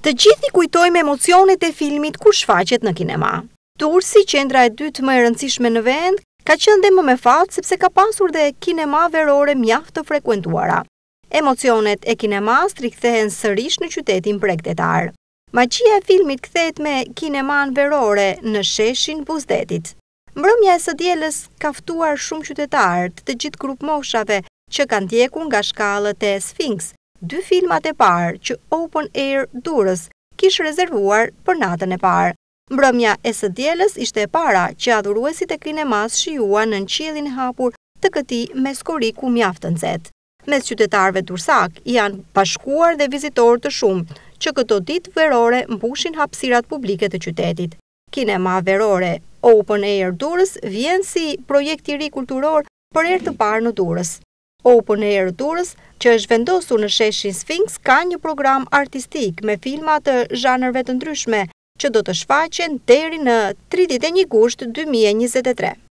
Të gjithë i kujtojmë emocionet e filmit kur shfaqet në kinema. Durrësi, qendra e dytë më e rëndësishme në vend, ka qenë dhe më me fat sepse ka pasur dhe kinema verore mjaft të frekuentuara. Emocionet e kinemas rikthehen sërish në qytetin bregdetar. Magjia e filmit kthehet me kineman verore në sheshin Buzdetit. Mbrëmja e së dielës ka ftuar shumë qytetarë të gjithë grup moshave që kanë ndjekur nga shkallët e Sphinx, 2 filmat e parë që Open Air Durrës kishte rezervuar për natën e parë. Mbrëmja e së dielës ishte e para që adhuruesit e kinemas shijuan në qiellin e hapur të këtij meskoriku mjaft të nxehtë. Mes qytetarëve dursak janë bashkuar dhe vizitorë të shumtë që këto ditë verore mbushin hapësirat publike të qytetit. Kinema verore Open Air Durrës vjen si projekt i ri kulturor për herë të parë në Durrës. Open Air Durrës, që është vendosur në sheshin Sphinx, ka një program artistik me filma të zhanreve të ndryshme që do të shfaqen deri në 31 gusht 2023.